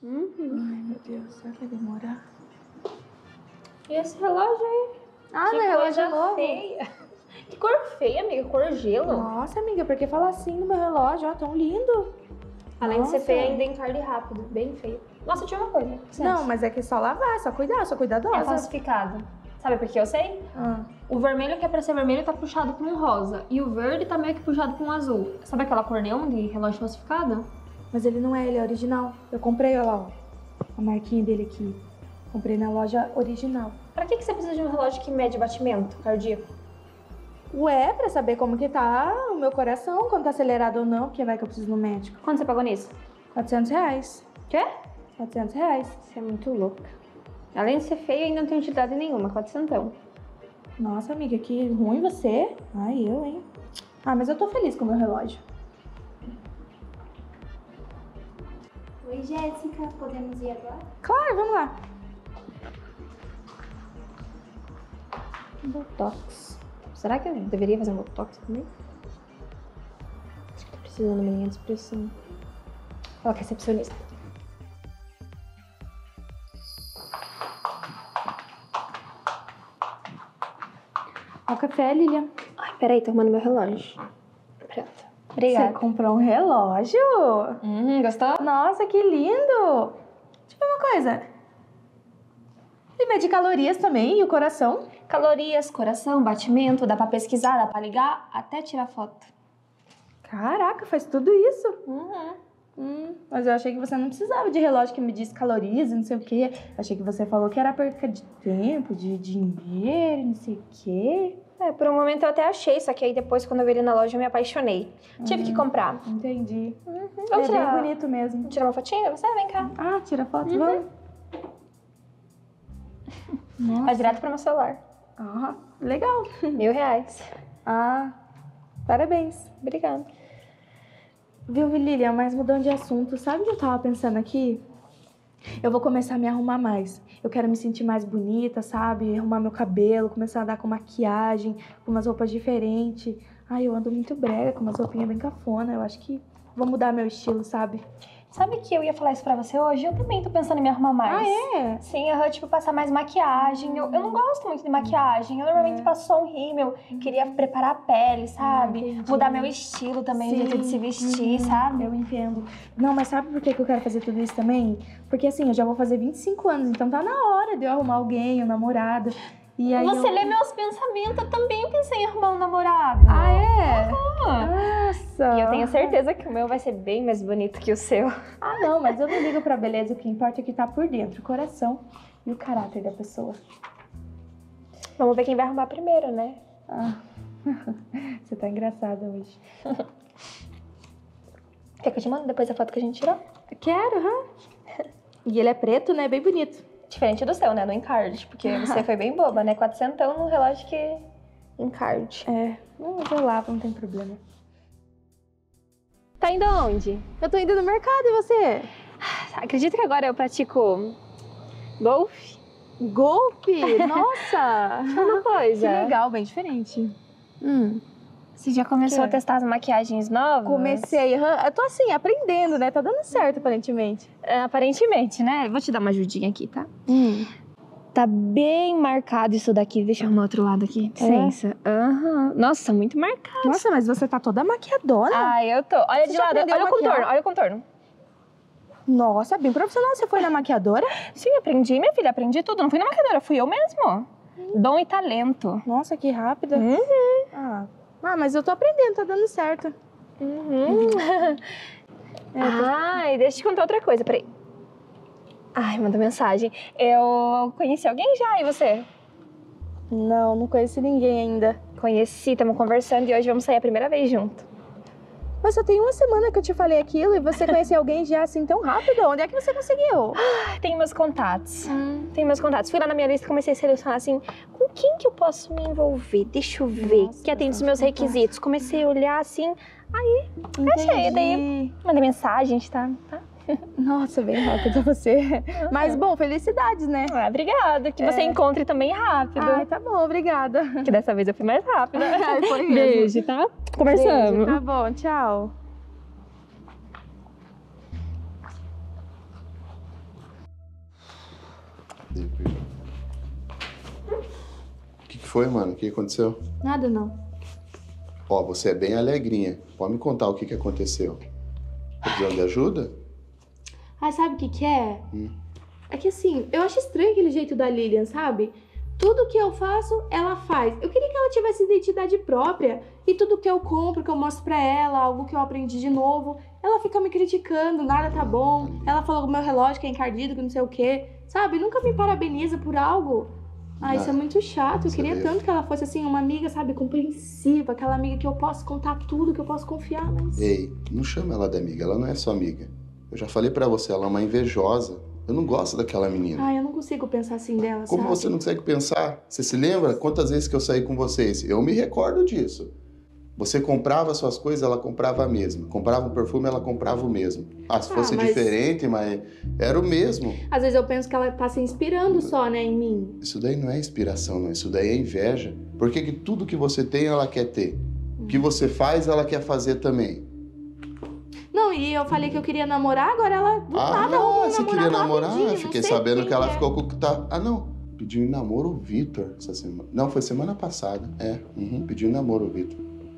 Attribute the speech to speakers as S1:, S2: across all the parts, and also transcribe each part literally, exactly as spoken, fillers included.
S1: Uhum.
S2: Ai, meu Deus, será que vai demorar?
S1: E esse relógio aí?
S2: Ah,
S1: que
S2: não é relógio
S1: coisa
S2: novo.
S1: feia. Que cor feia, amiga, cor gelo.
S2: Nossa, amiga, por que falar assim no meu relógio? Ó, tão lindo.
S1: Além
S2: Nossa.
S1: de ser feia, ainda encarde rápido, bem feio. Nossa, tinha uma coisa.
S2: Não, mas é que é só lavar, só cuidar, só cuidadosa.
S1: É falsificado. Sabe por que eu sei?
S2: Ah.
S1: O vermelho que é pra ser vermelho tá puxado pra um rosa. E o verde tá meio que puxado pra um azul. Sabe aquela cor neon de relógio falsificado?
S2: Mas ele não é, ele é original. Eu comprei, olha lá, ó. A marquinha dele aqui. Comprei na loja original.
S1: Pra que, que você precisa de um relógio que mede batimento cardíaco?
S2: Ué, pra saber como que tá o meu coração, quando tá acelerado ou não, porque vai que eu preciso ir no médico.
S1: Quanto você pagou nisso?
S2: quatrocentos reais.
S1: Quê?
S2: quatrocentos reais.
S1: Você é muito louca. Além de ser feio, ainda não tem utilidade nenhuma. quatrocentão.
S2: Nossa, amiga, que ruim você. Ai, eu, hein? Ah, mas eu tô feliz com o meu relógio.
S3: Oi, Jéssica, podemos ir agora?
S2: Claro, vamos lá. Botox.
S1: Será que eu deveria fazer um botox também? Acho que tô precisando de uma linha de expressão. Fala que é recepcionista.
S2: Ó o café, Lilian.
S1: Ai, peraí, tô arrumando meu relógio. Pronto. Obrigada.
S2: Você comprou um relógio?
S1: Hum, gostou?
S2: Nossa, que lindo! Deixa eu ver uma coisa. Ele mede calorias também e o coração?
S1: Calorias, coração, batimento, dá pra pesquisar, dá pra ligar, até tirar foto.
S2: Caraca, faz tudo isso?
S1: Uhum.
S2: Hum, mas eu achei que você não precisava de relógio que medisse calorias e não sei o quê. Achei que você falou que era perca de tempo, de dinheiro, não sei o quê.
S1: É, por um momento eu até achei, só que aí depois, quando eu vi ele na loja, eu me apaixonei. Tive que comprar.
S2: Entendi.
S1: Uhum.
S2: É
S1: Vamos tirar...
S2: bem bonito mesmo.
S1: Vamos tirar uma fotinha? Você vem cá.
S2: Ah, tira foto,
S1: Uhum.
S2: vamos. Nossa.
S1: Vai direto pro meu celular.
S2: Ah, legal.
S1: Mil reais.
S2: Ah, parabéns.
S1: Obrigada.
S2: Viu, Lilian, mas mudando de assunto, sabe o que eu tava pensando aqui? Eu vou começar a me arrumar mais. Eu quero me sentir mais bonita, sabe? Arrumar meu cabelo, começar a andar com maquiagem, com umas roupas diferentes. Ai, eu ando muito brega, com umas roupinhas bem cafona. Eu acho que vou mudar meu estilo, sabe?
S1: Sabe que eu ia falar isso pra você hoje? Eu também tô pensando em me arrumar mais.
S2: Ah, é?
S1: Sim, eu tipo, passar mais maquiagem. Eu, eu não gosto muito de maquiagem. Eu normalmente
S2: É.
S1: passo só um rímel. Queria preparar a pele, sabe?
S2: Ah, entendi.
S1: Mudar meu estilo também, o jeito de se vestir,
S2: uhum,
S1: sabe?
S2: Eu entendo. Não, mas sabe por que que eu quero fazer tudo isso também? Porque assim, eu já vou fazer vinte e cinco anos, então tá na hora de eu arrumar alguém, um namorado. E aí
S1: Você
S2: eu...
S1: lê meus pensamentos, eu também pensei em arrumar um namorado.
S2: Ah, é?
S1: Ah.
S2: Nossa!
S1: E eu tenho certeza que o meu vai ser bem mais bonito que o seu.
S2: Ah, não, mas eu não ligo pra beleza, o que importa é o que tá por dentro, o coração e o caráter da pessoa.
S1: Vamos ver quem vai arrumar primeiro, né?
S2: Ah, você tá engraçada hoje.
S1: Quer que eu te mando depois a foto que a gente tirou?
S2: Quero, hã? E ele é preto, né? Bem bonito.
S1: Diferente do seu, né? No encarte, porque você foi bem boba, né? quatrocentão num relógio que encarte.
S2: É, não, eu vou lá, não tem problema.
S1: Tá indo aonde?
S2: Eu tô indo no mercado, e você?
S1: Acredita que agora eu pratico golfe?
S2: Golpe? Nossa!
S1: Uma coisa.
S2: Que legal, bem diferente.
S1: Hum. Você já começou
S2: Que?
S1: a testar as maquiagens novas?
S2: Comecei, hã? Eu tô assim, aprendendo, né? Tá dando certo, aparentemente.
S1: É, aparentemente, né? Vou te dar uma ajudinha aqui, tá?
S2: Hum.
S1: Tá bem marcado isso daqui. Deixa eu arrumar outro lado aqui. Licença. Aham. Nossa, muito marcado.
S2: Nossa, mas você tá toda maquiadona.
S1: Ah, eu tô. Olha
S2: Você
S1: de
S2: já
S1: lado.
S2: aprendeu
S1: Olha
S2: a
S1: o contorno,
S2: maquiar?
S1: olha o contorno.
S2: Nossa, bem profissional. Você foi na maquiadora?
S1: Sim, aprendi, minha filha. Aprendi tudo. Não fui na maquiadora, fui eu mesmo. Dom e talento.
S2: Nossa, que rápida.
S1: Uhum.
S2: Ah. ah, mas eu tô aprendendo, tá dando certo.
S1: Uhum.
S2: É, eu tô-
S1: Ai, deixa eu te contar outra coisa, peraí. Ai, manda mensagem. Eu conheci alguém já, e você?
S2: Não, não conheci ninguém ainda.
S1: Conheci, estamos conversando e hoje vamos sair a primeira vez junto.
S2: Mas só tem uma semana que eu te falei aquilo e você conheceu alguém já assim tão rápido? Onde é que você conseguiu?
S1: Tem meus contatos.
S2: Hum.
S1: Tem meus contatos. Fui lá na minha lista e comecei a selecionar assim, com quem que eu posso me envolver? Deixa eu ver.
S2: Nossa,
S1: que atende os
S2: bastante
S1: meus
S2: contato.
S1: requisitos. Comecei a olhar assim, aí achei. Daí mandei mensagem, a gente tá... tá?
S2: Nossa, bem rápido você. Mas bom, felicidades, né?
S1: Ah, obrigada. Que você
S2: É.
S1: encontre também rápido.
S2: Ai, tá bom, obrigada.
S1: Que dessa vez eu fui mais rápida.
S2: Ai, foi mesmo.
S1: Beijo, tá? Conversamos.
S2: Beijo, tá bom, tchau.
S4: O que, que foi, mano? O que aconteceu?
S2: Nada, não.
S4: Ó, você é bem alegrinha. Pode me contar o que, que aconteceu? Tá precisando de ajuda?
S2: Ah, sabe o que que é?
S4: Hum.
S2: É que assim, eu acho estranho aquele jeito da Lilian, sabe? Tudo que eu faço, ela faz. Eu queria que ela tivesse identidade própria. E tudo que eu compro, que eu mostro pra ela, algo que eu aprendi de novo, ela fica me criticando, nada tá bom. Ela falou que o meu relógio que é encardido, que não sei o quê. Sabe? Nunca me parabeniza por algo. Ah, isso é muito chato. Eu queria tanto que ela fosse assim, uma amiga, sabe, compreensiva. Aquela amiga que eu posso contar tudo, que eu posso confiar, mas...
S4: Ei, não chama ela de amiga. Ela não é sua amiga. Eu já falei pra você, ela é uma invejosa. Eu não gosto daquela menina.
S2: Ah, eu não consigo pensar assim dela,
S4: Como
S2: sabe?
S4: você não consegue pensar? Você se lembra quantas vezes que eu saí com vocês? Eu me recordo disso. Você comprava suas coisas, ela comprava a mesma. Comprava um perfume, ela comprava o mesmo. Ah, se
S2: Ah,
S4: fosse
S2: mas-
S4: diferente, mas era o mesmo.
S2: Às vezes eu penso que ela tá se inspirando só, né, em mim.
S4: Isso daí não é inspiração, não. Isso daí é inveja. Por que que tudo que você tem, ela quer ter? O que você faz, ela quer fazer também.
S2: Não, e eu falei que eu queria namorar, agora ela do
S4: Ah,
S2: nada arrumou um
S4: você
S2: namorado
S4: queria namorar?
S2: rapidinho, não
S4: Fiquei
S2: sei
S4: sabendo
S2: quem
S4: que ela
S2: é.
S4: ficou com o que tá... Ah, não. Pediu em namoro o Vitor essa semana. Não, foi semana passada. É, uhum, pediu em namoro o Vitor.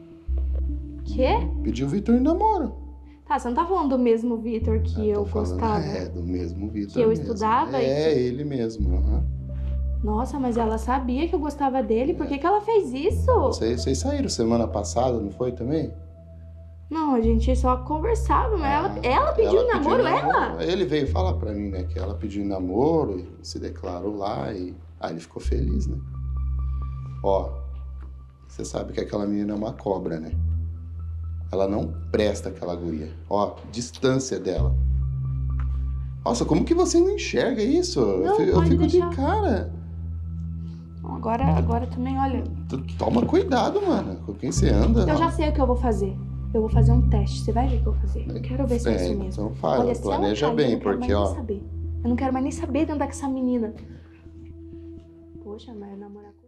S2: Quê?
S4: Pediu o Vitor em namoro.
S2: Tá, você não tá falando do mesmo Vitor que
S4: Ah,
S2: eu
S4: tô falando,
S2: gostava?
S4: É, do mesmo Vitor
S2: Que eu
S4: mesmo.
S2: estudava e
S4: É, ele mesmo. aham.
S2: Nossa, mas ela sabia que eu gostava dele, por que que ela fez isso?
S4: Vocês, vocês saíram semana passada, não foi também?
S2: Não, a gente só conversava, mas ela,
S4: Ah,
S2: ela pediu
S4: ela
S2: namoro,
S4: em
S2: ela?
S4: Ele veio falar pra mim, né, que ela pediu em namoro e se declarou lá e... Ah, ele ficou feliz, né? Ó, você sabe que aquela menina é uma cobra, né? Ela não presta, aquela guria. Ó, distância dela. Nossa, como que você não enxerga isso?
S2: Não,
S4: eu fico, eu
S2: pode
S4: fico de
S2: deixar.
S4: cara.
S2: Agora, agora também, olha,
S4: Tu toma cuidado, mano, com quem você anda.
S2: eu já sei o que eu vou fazer. Eu vou fazer um teste, você vai ver o que eu vou fazer. Eu quero ver se é
S4: É,
S2: isso mesmo.
S4: então faz,
S2: Olha, se ela
S4: planeja
S2: cair,
S4: bem,
S2: eu não quero
S4: porque,
S2: mais
S4: ó...
S2: nem saber. Eu não quero mais nem saber de andar com essa menina. Poxa, mas namorar com...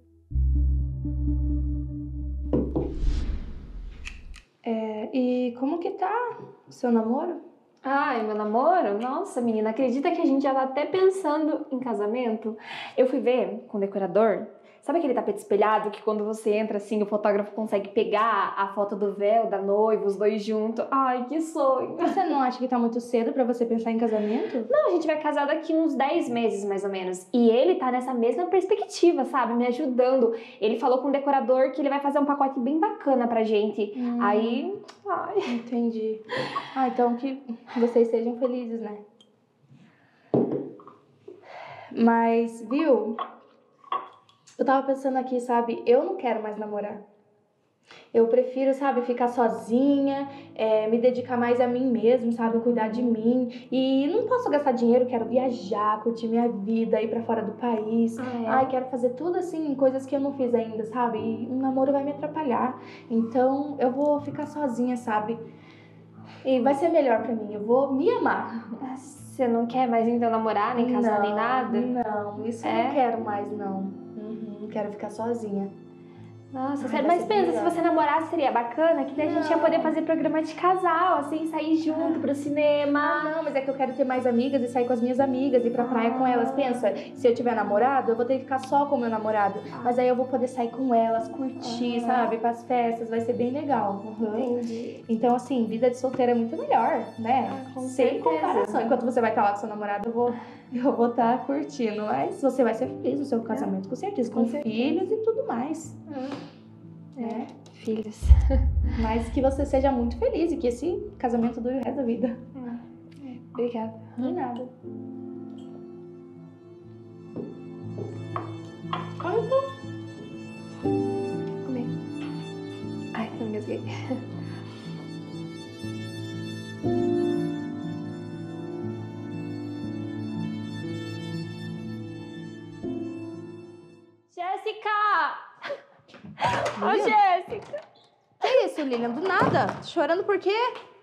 S2: É, e como que tá o seu namoro?
S1: Ai, meu namoro? Nossa, menina, acredita que a gente já tá até pensando em casamento? Eu fui ver com o decorador. Sabe aquele tapete espelhado que quando você entra assim, o fotógrafo consegue pegar a foto do véu da noiva, os dois juntos? Ai, que sonho!
S2: Você não acha que tá muito cedo pra você pensar em casamento?
S1: Não, a gente vai casar daqui uns dez meses, mais ou menos. E ele tá nessa mesma perspectiva, sabe? Me ajudando. Ele falou com o decorador que ele vai fazer um pacote bem bacana pra gente.
S2: Hum.
S1: Aí, ai...
S2: Entendi. Ah, então que vocês sejam felizes, né? Mas, viu? Eu tava pensando aqui, sabe? Eu não quero mais namorar. Eu prefiro, sabe, ficar sozinha, é, me dedicar mais a mim mesmo, sabe? Cuidar de mim. E não posso gastar dinheiro, quero viajar, curtir minha vida, ir pra fora do país.
S1: Ah, é?
S2: Ai, quero fazer tudo assim, coisas que eu não fiz ainda, sabe? E um namoro vai me atrapalhar. Então, eu vou ficar sozinha, sabe? E vai ser melhor pra mim, eu vou me amar.
S1: Você não quer mais então namorar, nem casar, nem nada?
S2: Não, isso eu
S1: É?
S2: não quero mais, não. Uhum, quero ficar sozinha.
S1: Nossa,
S2: Ai,
S1: sério,
S2: vai
S1: mas
S2: ser
S1: pensa,
S2: melhor.
S1: se você namorasse seria bacana, que daí a gente ia
S2: Não.
S1: poder fazer programa de casal, assim, sair junto pro
S2: Ah,
S1: cinema.
S2: não, mas é que eu quero ter mais amigas e sair com as minhas amigas, ir pra praia com elas. Pensa, se eu tiver namorado, eu vou ter que ficar só com o meu namorado. Mas aí eu vou poder sair com elas, curtir,
S1: Aham.
S2: sabe? Ir pras festas, vai ser bem legal. Uhum.
S1: Entendi.
S2: Então, assim, vida de solteira é muito melhor, né?
S1: Ah, com
S2: Sem
S1: certeza.
S2: comparação. Enquanto você vai estar lá com seu namorado, eu vou eu vou estar curtindo. Mas você vai ser feliz no seu casamento, com certeza. Com,
S1: Com certeza.
S2: filhos e tudo mais.
S1: É,
S2: Né?
S1: filhos.
S2: Mas que você seja muito feliz e que esse casamento dure o resto da vida.
S1: Obrigada.
S2: De nada. Come um pouco.
S1: Comer. Ai, não engasguei. Jéssica! Ô,
S2: Lilian?
S1: Jéssica!
S2: Que isso, Lilian? Do nada? Chorando por quê?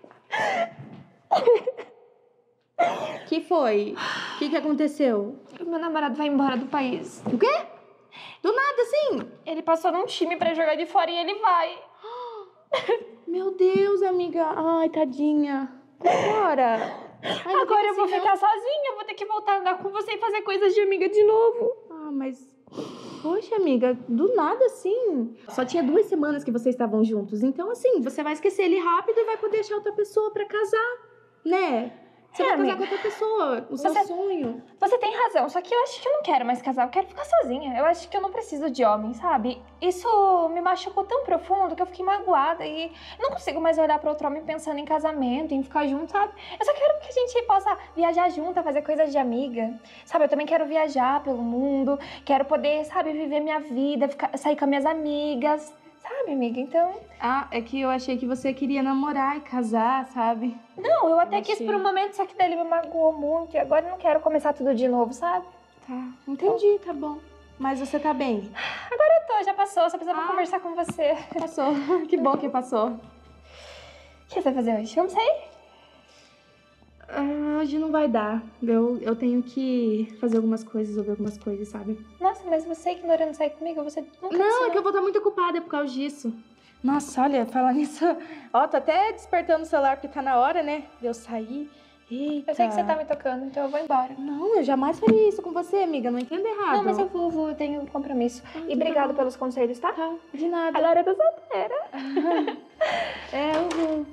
S2: Que foi? O que, que aconteceu?
S1: O meu namorado vai embora do país.
S2: O quê? Do nada, assim?
S1: Ele passou num time pra jogar de fora e ele vai.
S2: Meu Deus, amiga. Ai, tadinha. E agora? Ai, não
S1: Agora
S2: fica
S1: eu vou
S2: assim,
S1: ficar sozinha, eu vou ter que voltar a andar com você e fazer coisas de amiga de novo.
S2: não. Ah, mas... Poxa, amiga, do nada assim. Só tinha duas semanas que vocês estavam juntos. Então, assim, você vai esquecer ele rápido e vai poder achar outra pessoa pra casar, né? Você
S1: É,
S2: vai casar
S1: amiga.
S2: com outra pessoa, o seu
S1: Você-
S2: sonho.
S1: Você tem razão, só que eu acho que eu não quero mais casar, eu quero ficar sozinha. Eu acho que eu não preciso de homem, sabe? Isso me machucou tão profundo que eu fiquei magoada e não consigo mais olhar pra outro homem pensando em casamento, em ficar junto, sabe? Eu só quero que a gente possa viajar junto, fazer coisas de amiga, sabe? Eu também quero viajar pelo mundo, quero poder, sabe, viver minha vida, ficar, sair com as minhas amigas, sabe, amiga? Então...
S2: Ah, é que eu achei que você queria namorar e casar, sabe?
S1: Não, eu até
S2: Eu
S1: quis
S2: achei.
S1: por um momento, só que daí ele me magoou muito e agora eu não quero começar tudo de novo, sabe?
S2: Tá, entendi, tá bom. Mas você tá bem?
S1: Eu tô, já passou, só precisava
S2: Ah.
S1: conversar com você.
S2: Passou. Que bom que passou.
S1: O que você vai fazer hoje? Vamos sair?
S2: Ah, hoje não vai dar. Eu, eu tenho que fazer algumas coisas, resolver algumas coisas, sabe?
S1: Nossa, mas você ignorando sair comigo, você nunca
S2: Não,
S1: disse
S2: é que eu vou estar muito ocupada por causa disso. Nossa, olha, falar nisso... Ó, tô até despertando o celular porque tá na hora, né? De eu sair. Eita.
S1: Eu sei que você tá me tocando, então eu vou embora.
S2: Não, eu jamais faria isso com você, amiga. Não entenda errado.
S1: Não, mas eu vou, vou, eu tenho um compromisso.
S2: Ah,
S1: E
S2: tá
S1: obrigado
S2: bom.
S1: pelos conselhos, tá?
S2: Tá, de nada.
S1: Agora eu tô solteira.
S2: É, eu vou.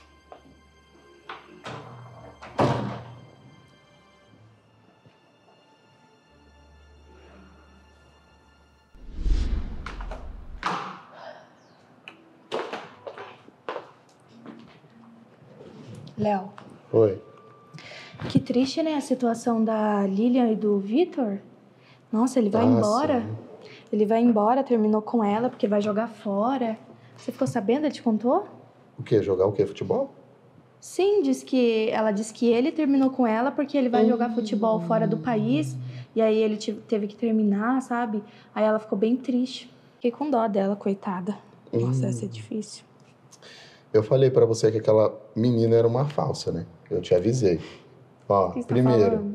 S2: Léo,
S4: Oi.
S2: que triste, né, a situação da Lilian e do Vitor. Nossa, ele vai
S4: Ah,
S2: embora.
S4: sim.
S2: Ele vai embora, terminou com ela porque vai jogar fora. Você ficou sabendo? Ele te contou?
S4: O quê? Jogar o quê? Futebol?
S2: Sim, diz que ela disse que ele terminou com ela porque ele vai jogar futebol fora do país. E aí ele te- teve que terminar, sabe? Aí ela ficou bem triste. Fiquei com dó dela, coitada. Nossa,
S4: Hum.
S2: ia ser difícil.
S4: Eu falei pra você que aquela menina era uma falsa, né? Eu te avisei. Ó,
S2: O que você tá
S4: primeiro,
S2: falando?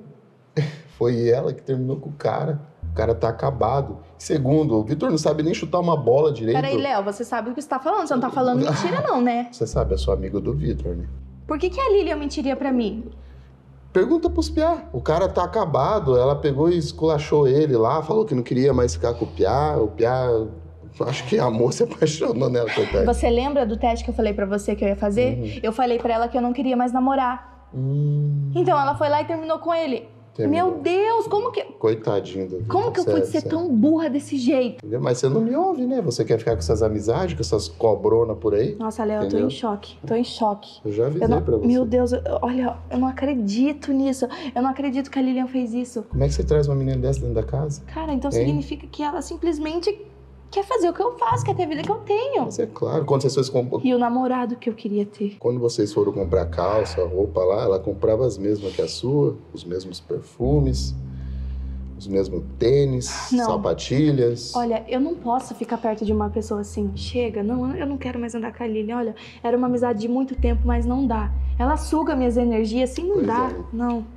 S4: foi ela que terminou com o cara. O cara tá acabado. Segundo, o Vitor não sabe nem chutar uma bola direito.
S2: Peraí, Léo, você sabe o que você tá falando. Você não tá falando mentira, não, né?
S4: Você sabe, eu sou amigo do Vitor, né?
S2: Por que, que a Lilian mentiria pra mim?
S4: Pergunta pros Piá. O cara tá acabado. Ela pegou e esculachou ele lá, falou que não queria mais ficar com o Piá. O Piá, acho que amor se apaixonou nela, coitada.
S2: Você lembra do teste que eu falei pra você que eu ia fazer?
S4: Uhum.
S2: Eu falei pra ela que eu não queria mais namorar.
S4: Hum,
S2: Então ela foi lá e terminou com ele.
S4: terminou.
S2: Meu Deus, como que...
S4: Coitadinho do Vitor.
S2: Como que eu pude ser
S4: Sério,
S2: tão burra desse jeito?
S4: sério. Mas você não me ouve, né? Você quer ficar com essas amizades, com essas cobronas por aí?
S2: Nossa, Léo, eu tô
S4: Entendeu?
S2: em choque. Tô em choque.
S4: Eu já avisei
S2: Eu não...
S4: pra você.
S2: Meu Deus, eu- olha, eu não acredito nisso. Eu não acredito que a Lilian fez isso.
S4: Como é que você traz uma menina dessa dentro da casa?
S2: Cara, então
S4: Hein?
S2: significa que ela simplesmente quer fazer o que eu faço, quer ter a vida que eu tenho.
S4: Mas é claro, quando vocês, comp-
S2: E o namorado que eu queria ter.
S4: quando vocês foram comprar calça, roupa lá, ela comprava as mesmas que a sua, os mesmos perfumes, os mesmos tênis,
S2: Não.
S4: sapatilhas.
S2: Olha, eu não posso ficar perto de uma pessoa assim. Chega, não, eu não quero mais andar com a Lilian. Olha, era uma amizade de muito tempo, mas não dá. Ela suga minhas energias, assim não
S4: Pois
S2: dá.
S4: é.
S2: Não.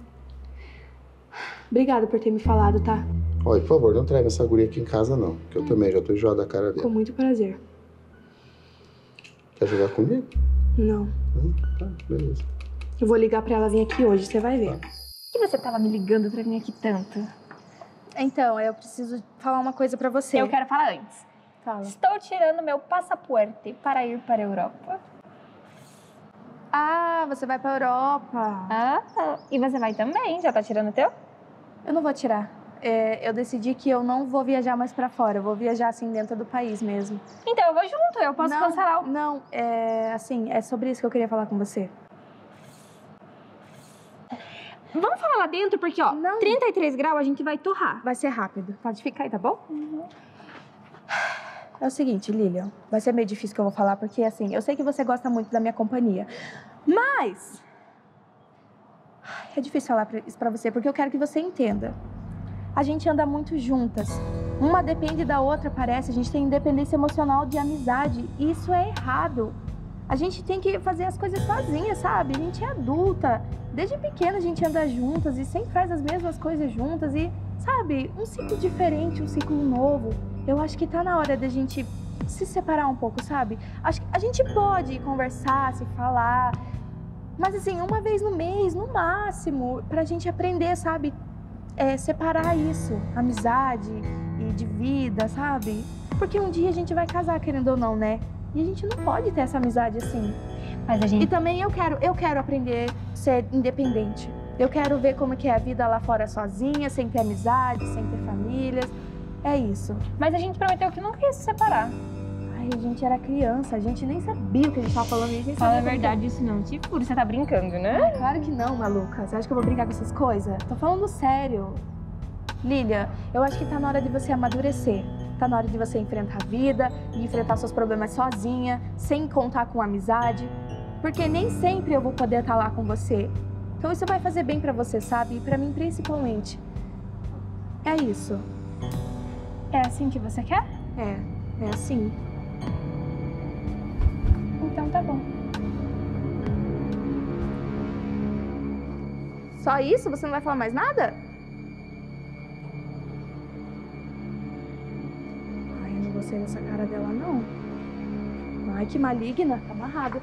S2: Obrigada por ter me falado, tá?
S4: Olha, por favor, não traz essa guria aqui em casa, não. Que eu também já tô enjoado da cara
S2: Com
S4: dela.
S2: muito prazer.
S4: Quer jogar comigo?
S2: Não.
S4: Hum, tá, beleza.
S2: Eu vou ligar pra ela vir aqui hoje, você vai ver.
S1: Por que você tava me ligando pra mim aqui tanto?
S2: Então, eu preciso falar uma coisa pra você.
S1: Eu quero falar antes.
S2: Fala.
S1: Estou tirando meu passaporte para ir para a Europa.
S2: Ah, você vai pra Europa.
S1: Ah, e você vai também? Já tá tirando o teu?
S2: Eu não vou tirar. É, eu decidi que eu não vou viajar mais pra fora. Eu vou viajar assim dentro do país mesmo.
S1: Então eu vou junto, eu posso
S2: não,
S1: cancelar o...
S2: Não, é assim, é sobre isso que eu queria falar com você.
S1: Vamos falar lá dentro, porque ó,
S2: Não.
S1: trinta e três graus a gente vai torrar.
S2: Vai ser rápido.
S1: Pode ficar aí, tá bom?
S2: É o seguinte, Lilian, vai ser meio difícil que eu vou falar, porque assim, eu sei que você gosta muito da minha companhia, mas é difícil falar pra- isso pra você, porque eu quero que você entenda. A gente anda muito juntas. Uma depende da outra, parece. A gente tem independência emocional de amizade. E isso é errado. A gente tem que fazer as coisas sozinha, sabe? A gente é adulta. Desde pequena a gente anda juntas e sempre faz as mesmas coisas juntas. E, sabe, um ciclo diferente, um ciclo novo. Eu acho que tá na hora da gente se separar um pouco, sabe? Acho que a gente pode conversar, se falar. Mas assim, uma vez no mês, no máximo, pra gente aprender, sabe? É, separar isso, amizade e de vida, sabe? Porque um dia a gente vai casar, querendo ou não, né? E a gente não pode ter essa amizade assim.
S3: Mas a gente...
S2: E também eu quero, eu quero aprender a ser independente. Eu quero ver como que é a vida lá fora sozinha, sem ter amizade, sem ter famílias. É isso.
S1: Mas a gente prometeu que nunca ia se separar.
S2: Ai, a gente era criança, a gente nem sabia o que a gente tava falando. A gente nem
S1: Fala a
S2: sabia
S1: verdade, isso não. Tipo, você tá brincando, né?
S2: Ai, claro que não, maluca. Você acha que eu vou brincar com essas coisas? Tô falando sério. Lilia, eu acho que tá na hora de você amadurecer. Tá na hora de você enfrentar a vida e enfrentar seus problemas sozinha, sem contar com amizade. Porque nem sempre eu vou poder estar lá com você. Então isso vai fazer bem pra você, sabe? E pra mim principalmente. É isso.
S1: É assim que você quer?
S2: É, é assim.
S1: Então tá bom.
S2: Só isso? Você não vai falar mais nada? Ai, eu não gostei dessa cara dela, não. Ai, que maligna. Tá amarrada.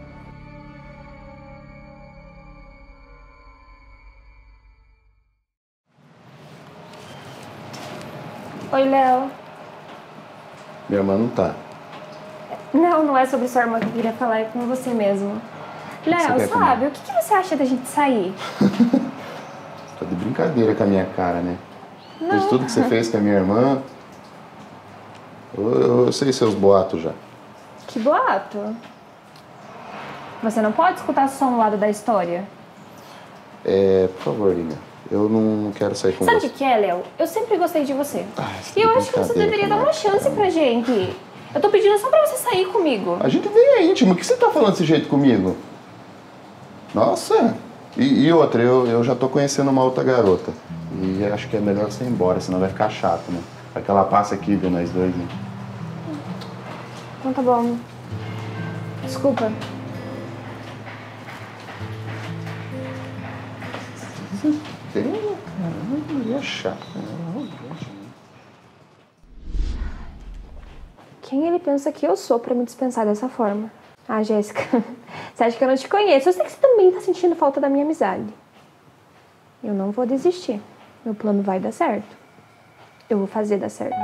S1: Oi, Léo.
S4: Minha irmã não tá.
S1: Não, não é sobre sua irmã que eu queria falar, é com você mesmo. Léo,
S4: quer
S1: sabe,
S4: comigo?
S1: o que, que você acha da gente sair?
S4: Tá de brincadeira com a minha cara, né?
S1: Não.
S4: Depois de tudo que você fez com a minha irmã, eu, eu sei seus boatos já.
S1: Que boato. Você não pode escutar só um lado da história.
S4: É, por favor, Lina, eu não quero sair com
S1: Sabe o
S4: você.
S1: que que é, Léo? Eu sempre gostei de você.
S4: Ai, você
S1: E eu
S4: tá
S1: acho que você
S4: brincadeira
S1: deveria dar
S4: com a
S1: uma
S4: minha
S1: chance
S4: cara.
S1: pra gente. Eu tô pedindo só pra você sair comigo.
S4: A gente nem é íntimo, o que você tá falando desse jeito comigo? Nossa! E, e outra, eu, eu já tô conhecendo uma outra garota. E acho que é melhor você ir embora, senão vai ficar chato, né? Aquela passa aqui, viu, nós dois, né?
S1: Então tá bom. Desculpa.
S4: Tem, caramba, é chato, né?
S1: Quem ele pensa que eu sou pra me dispensar dessa forma? Ah, Jéssica, você acha que eu não te conheço? Eu sei que você também tá sentindo falta da minha amizade. Eu não vou desistir. Meu plano vai dar certo. Eu vou fazer dar certo.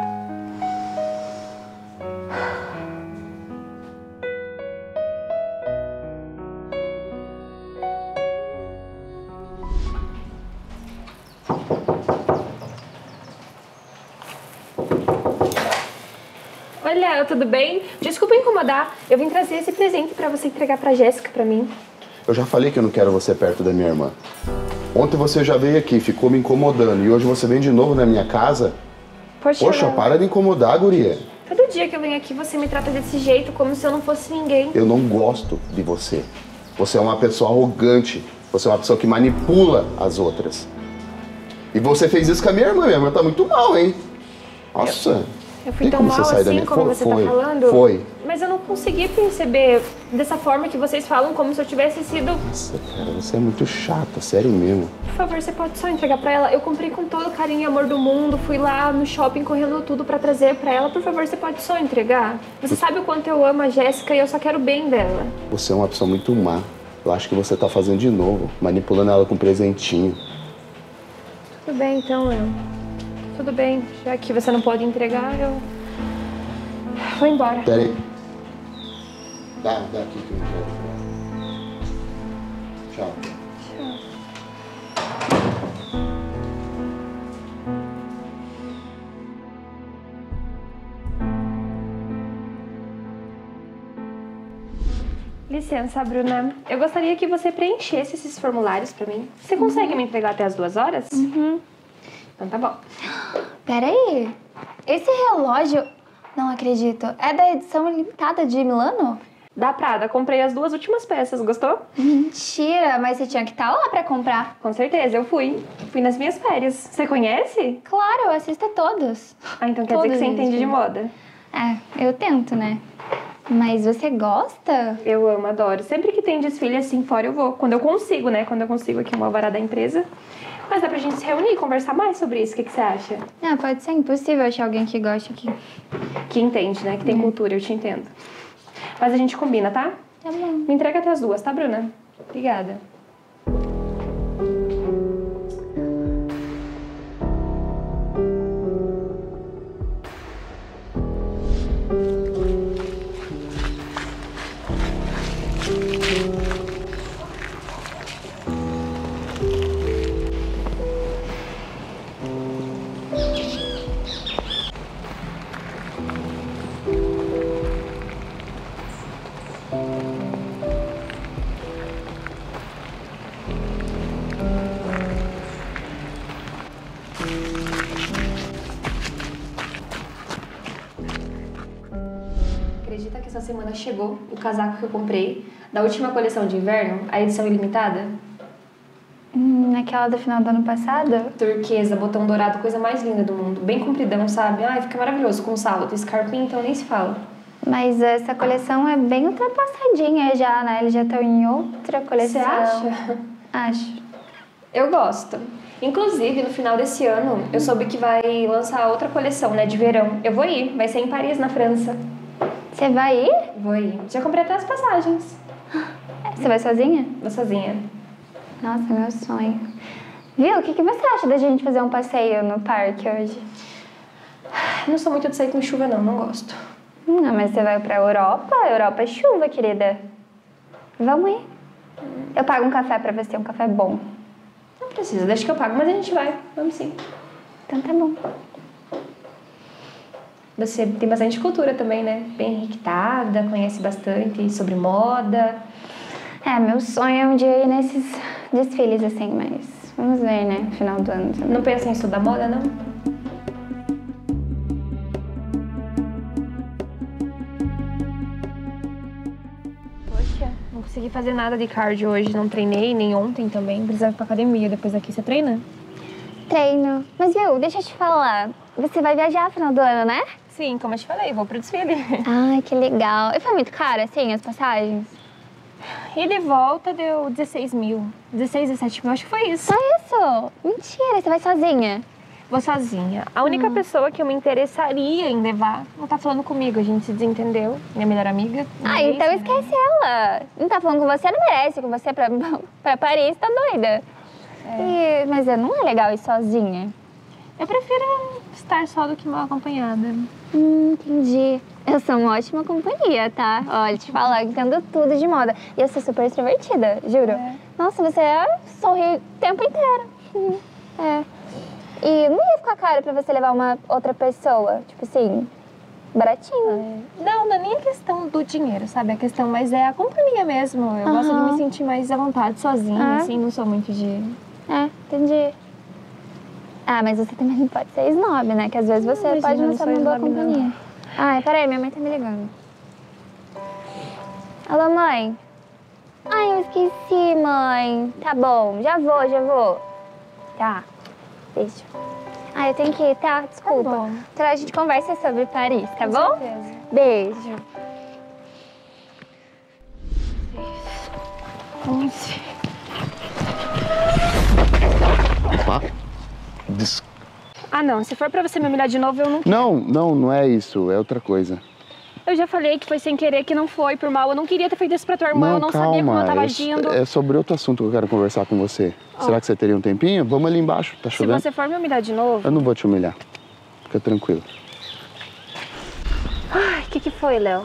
S1: Oi, Léo, tudo bem? Desculpa incomodar. Eu vim trazer esse presente pra você entregar pra Jéssica, pra mim.
S4: Eu já falei que eu não quero você perto da minha irmã. Ontem você já veio aqui, ficou me incomodando. E hoje você vem de novo na minha casa?
S1: Poxa,
S4: Poxa,
S1: Léo,
S4: para de incomodar, guria.
S1: todo dia que eu venho aqui você me trata desse jeito, como se eu não fosse ninguém.
S4: Eu não gosto de você. Você é uma pessoa arrogante. Você é uma pessoa que manipula as outras. E você fez isso com a minha irmã. Minha irmã tá muito mal, hein? Nossa.
S1: Eu fui
S4: Tem
S1: tão
S4: como
S1: mal
S4: você sair da
S1: assim,
S4: minha-
S1: como
S4: Foi-
S1: você
S4: foi,
S1: tá falando.
S4: foi.
S1: Mas eu não consegui perceber dessa forma que vocês falam, como se eu tivesse sido...
S4: Nossa, cara, você é muito chata, sério mesmo.
S1: Por favor, você pode só entregar pra ela? Eu comprei com todo o carinho e amor do mundo, fui lá no shopping correndo tudo pra trazer pra ela. Por favor, você pode só entregar? Você sabe o quanto eu amo a Jéssica e eu só quero o bem dela.
S4: Você é uma pessoa muito má. Eu acho que você tá fazendo de novo, manipulando ela com um presentinho.
S1: Tudo bem, então, Léo. Tudo bem. Já que você não pode entregar, eu... vou embora.
S4: Pera aí. Dá, dá aqui que eu quero. Tchau.
S1: Licença, Bruna. Eu gostaria que você preenchesse esses formulários pra mim. Você consegue me entregar até as duas horas?
S3: Uhum.
S1: Então tá bom.
S3: Peraí. Esse relógio, não acredito, é da edição limitada de Milano?
S1: Da Prada, comprei as duas últimas peças, gostou?
S3: Mentira, mas você tinha que estar lá pra comprar.
S1: Com certeza, eu fui. Fui nas minhas férias. Você conhece?
S3: Claro, eu assisto a todos.
S1: Ah, então quer dizer que
S3: Todos
S1: você
S3: eles,
S1: entende de
S3: sim.
S1: moda.
S3: É, eu tento, né? Mas você gosta?
S1: Eu amo, adoro. Sempre que tem desfile assim fora, eu vou. Quando eu consigo, né? Quando eu consigo aqui uma alvará da empresa. Mas dá pra gente se reunir e conversar mais sobre isso. O que, que você acha?
S3: Ah, pode ser impossível achar alguém que goste aqui.
S1: Que entende, né? Que tem cultura, eu te entendo. Mas a gente combina, tá?
S3: Tá bom.
S1: Me entrega até as duas, tá, Bruna? Obrigada. Acredita que essa semana chegou o casaco que eu comprei da última coleção de inverno, a edição ilimitada?
S3: Hum, aquela do final do ano passado?
S1: Turquesa, botão dourado, coisa mais linda do mundo. Bem compridão, sabe? Ai, fica maravilhoso com salto. Escarpinha, então nem se fala.
S3: Mas essa coleção é bem ultrapassadinha já, né? Eles já estão em outra coleção.
S1: Você acha?
S3: Acho.
S1: Eu gosto. Inclusive, no final desse ano, eu soube que vai lançar outra coleção, né, de verão. Eu vou ir, vai ser em Paris, na França.
S3: Você vai ir?
S1: Vou ir. Já comprei até as passagens.
S3: Você vai sozinha?
S1: Vou sozinha.
S3: Nossa, meu sonho. Viu? O que, que você acha da gente fazer um passeio no parque hoje?
S1: Não sou muito de sair com chuva, não. Não gosto.
S3: Não, mas você vai pra Europa? Europa é chuva, querida. Vamos ir. Eu pago um café pra você, um café bom.
S1: Não precisa, deixa que eu pago, mas a gente vai. Vamos sim.
S3: Então tá bom.
S1: Você tem bastante cultura também, né? Bem enriquetada, conhece bastante sobre moda.
S3: É, meu sonho é um dia ir nesses desfiles assim, mas vamos ver, né? No final do ano também.
S1: Não pensa em estudar moda, não? Poxa, não consegui fazer nada de cardio hoje. Não treinei, nem ontem também. Precisava ir pra academia. Depois daqui você treina?
S3: Treino. Mas viu, deixa eu te falar. Você vai viajar no final do ano, né?
S1: Sim, como eu te falei, vou pro desfile.
S3: Ai, que legal. E foi muito caro, assim, as passagens?
S1: E de volta deu dezesseis mil. dezesseis, dezessete mil, acho que foi isso.
S3: Só isso? Mentira, você vai sozinha?
S1: Vou sozinha. A única
S3: Hum.
S1: pessoa que eu me interessaria em levar não tá falando comigo. A gente se desentendeu. Minha melhor amiga.
S3: Ah,
S1: minha
S3: então
S1: ex, né?
S3: esquece ela. Não tá falando com você, não merece. Com você pra, pra Paris, tá doida. E, mas é, não é legal ir sozinha.
S1: Eu prefiro estar só do que mal acompanhada.
S3: Hum, entendi. Eu sou uma ótima companhia, tá? Olha, te falar, entendo tudo de moda. E eu sou super extrovertida, juro.
S1: É.
S3: Nossa, você sorri o tempo inteiro. Hum, É. E não ia ficar caro pra você levar uma outra pessoa? Tipo assim, baratinho.
S1: Não, não é nem a questão do dinheiro, sabe? A questão mais é a companhia mesmo. Eu
S3: Aham.
S1: gosto de me sentir mais à vontade sozinha,
S3: Ah.
S1: assim. Não sou muito de...
S3: É, entendi. Ah, mas você também não pode ser snob, né? Que às vezes você
S1: Não,
S3: pode
S1: imagina,
S3: não
S1: não
S3: ser
S1: sou
S3: uma boa
S1: snob, não.
S3: companhia. Ai, peraí, minha mãe tá me ligando. Alô, mãe? Ai, eu esqueci, mãe. Tá bom, já vou, já vou. Tá, beijo. Ai, eu tenho que ir, tá? Desculpa.
S1: bom.
S3: Então a gente conversa sobre Paris, tá
S1: Com
S3: bom?
S1: certeza.
S3: Beijo.
S1: onze.
S4: Opa. Des...
S1: Ah, não. Se for pra você me humilhar de novo, eu não...
S4: Não, não, não é isso. É outra coisa.
S1: Eu já falei que foi sem querer, que não foi por mal. Eu não queria ter feito isso pra tua irmã.
S4: não,
S1: eu não
S4: calma.
S1: sabia como eu tava
S4: é,
S1: agindo.
S4: É sobre outro assunto que eu quero conversar com você. Será que você teria um tempinho? Vamos ali embaixo. Tá
S1: Se
S4: chovendo?
S1: você for me humilhar de novo...
S4: Eu não vou te humilhar. Fica tranquilo.
S1: Ai, o que que foi, Léo?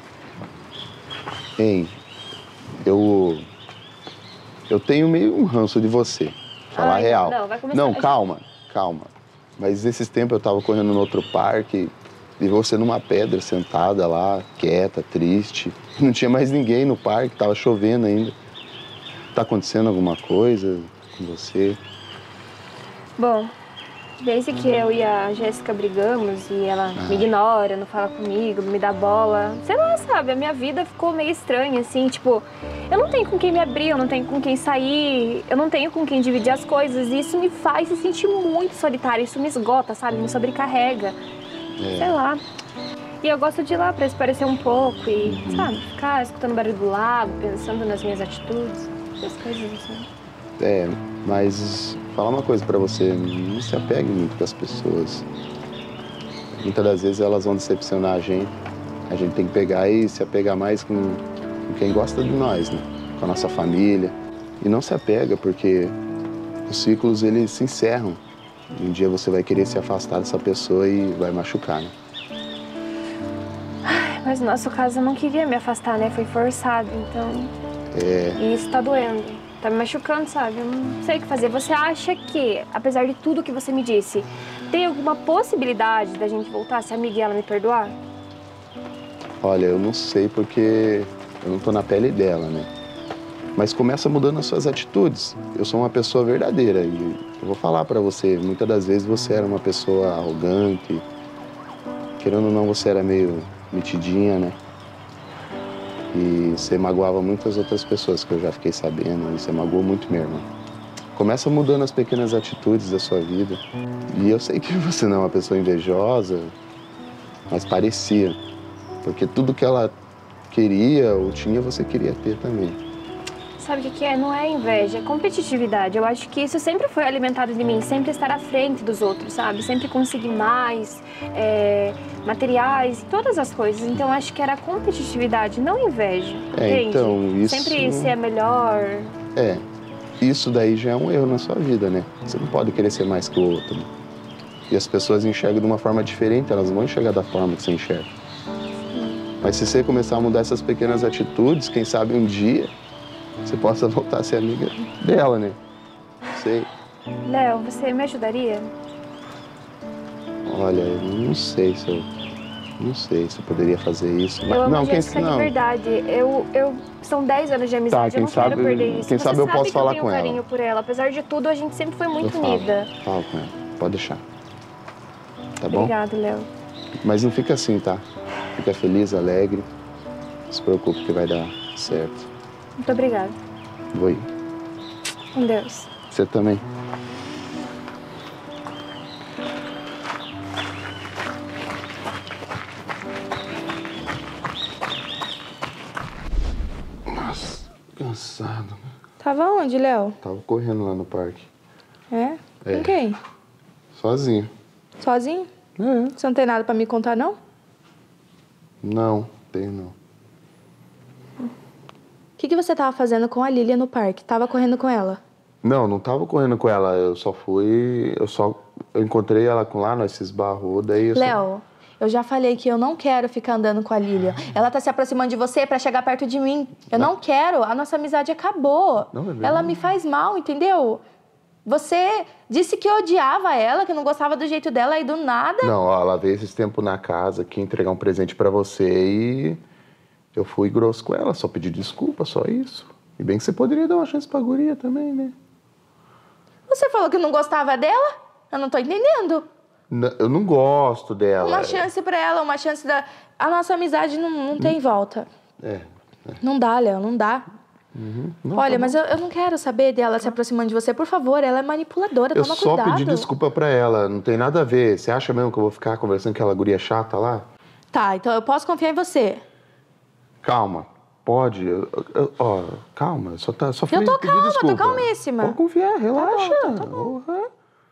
S4: Hein, eu... Eu tenho meio um ranço de você. Falar
S1: Ai,
S4: real.
S1: não, vai começar-
S4: Não, calma, calma. Mas esses tempos eu tava correndo no outro parque e você numa pedra, sentada lá, quieta, triste. Não tinha mais ninguém no parque, tava chovendo ainda. Tá acontecendo alguma coisa com você?
S1: Bom, desde que eu e a Jéssica brigamos e ela me ignora, não fala comigo, não me dá bola, sei lá, sabe, a minha vida ficou meio estranha, assim, tipo, eu não tenho com quem me abrir, eu não tenho com quem sair, eu não tenho com quem dividir as coisas e isso me faz se sentir muito solitária, isso me esgota, sabe, me sobrecarrega,
S4: É.
S1: sei lá. E eu gosto de ir lá pra esparecer um pouco e, sabe, ficar escutando o barulho do lago, pensando nas minhas atitudes, essas coisas assim.
S4: É, mas falar uma coisa pra você, não se apegue muito com as pessoas. Muitas das vezes elas vão decepcionar a gente. A gente tem que pegar e se apegar mais com, com quem gosta de nós, né? com a nossa família. E não se apega, porque os ciclos, eles se encerram. Um dia você vai querer se afastar dessa pessoa e vai machucar, né?
S1: Ai, mas no nosso caso eu não queria me afastar, né? Foi forçado, então...
S4: É...
S1: E isso tá doendo. Tá me machucando, sabe? Eu não sei o que fazer. Você acha que, apesar de tudo que você me disse, tem alguma possibilidade da gente voltar se a amiga e ela me perdoar?
S4: Olha, eu não sei porque eu não tô na pele dela, né? Mas começa mudando as suas atitudes. Eu sou uma pessoa verdadeira e eu vou falar pra você, muitas das vezes você era uma pessoa arrogante, querendo ou não, você era meio metidinha, né? E você magoava muitas outras pessoas, que eu já fiquei sabendo, e você magoou muito minha irmã. Começa mudando as pequenas atitudes da sua vida. E eu sei que você não é uma pessoa invejosa, mas parecia. Porque tudo que ela queria ou tinha, você queria ter também.
S1: Sabe o que que é? Não é inveja, é competitividade. Eu acho que isso sempre foi alimentado de mim, sempre estar à frente dos outros, sabe? Sempre conseguir mais, é, materiais, todas as coisas. Então, eu acho que era competitividade, não inveja,
S4: É,
S1: entende?
S4: então, isso...
S1: Sempre ser a melhor.
S4: É, isso daí já é um erro na sua vida, né? Você não pode querer ser mais que o outro. E as pessoas enxergam de uma forma diferente, elas não vão enxergar da forma que você enxerga. Mas se você começar a mudar essas pequenas atitudes, quem sabe um dia você possa voltar a ser amiga dela, né? Sei.
S1: Léo, você me ajudaria?
S4: Olha, eu não sei se eu... Não sei se eu poderia fazer isso.
S1: Eu amo
S4: não,
S1: a
S4: quem
S1: Jéssica
S4: não.
S1: de verdade. Eu, eu... São dez anos de amizade,
S4: Tá, quem
S1: eu não
S4: sabe-
S1: quero perder isso.
S4: quem
S1: Você
S4: sabe eu posso
S1: que
S4: falar
S1: eu tenho
S4: com ela.
S1: carinho por ela. Apesar de tudo, a gente sempre foi muito
S4: eu falo,
S1: unida.
S4: Falo com ela. Pode deixar. Tá bom?
S1: Obrigada, Léo.
S4: Mas não fica assim, tá? Fica feliz, alegre. Não se preocupe que vai dar certo.
S1: Muito obrigada.
S4: Vou ir.
S1: Com Deus.
S4: Você também. Nossa, cansado.
S2: Tava onde, Léo?
S4: Tava correndo lá no parque.
S2: É?
S4: É.
S2: Com quem?
S4: Sozinho.
S2: Sozinho?
S4: É.
S2: Você não tem nada pra me contar, não?
S4: Não, tenho não.
S2: O que, que você tava fazendo com a Lília no parque? Tava correndo com ela?
S4: Não, não tava correndo com ela. Eu só fui... Eu só... Eu encontrei ela com lá, nós se esbarrou, daí eu só...
S2: Léo, eu já falei que eu não quero ficar andando com a Lília. Ela tá se aproximando de você pra chegar perto de mim. Eu não, não quero. A nossa amizade acabou.
S4: Não, é verdade.
S2: Ela me faz mal, entendeu? Você disse que odiava ela, que não gostava do jeito dela e do nada...
S4: Não, ó, ela veio esses tempos na casa aqui entregar um presente pra você e... Eu fui grosso com ela, só pedi desculpa, só isso. E bem que você poderia dar uma chance pra guria também, né?
S2: Você falou que não gostava dela? Eu não tô entendendo.
S4: N- eu não gosto dela.
S2: Uma chance pra ela, uma chance da... A nossa amizade não, não tem volta.
S4: É. é.
S2: Não dá, Léo, não dá.
S4: Uhum. Não,
S2: Olha,
S4: tá
S2: mas eu, eu não quero saber dela se aproximando de você. Por favor, ela é manipuladora,
S4: Eu
S2: toma
S4: só
S2: cuidado.
S4: pedi desculpa pra ela, não tem nada a ver. Você acha mesmo que eu vou ficar conversando com aquela guria chata lá?
S2: Tá, então eu posso confiar em você.
S4: Calma, pode. eu- eu- Ó, calma, só, tá, só fui
S2: Eu tô
S4: pedir
S2: calma, tô
S4: desculpa.
S2: calmíssima.
S4: Pode confiar, relaxa.
S2: então tá bom.
S4: Uhum.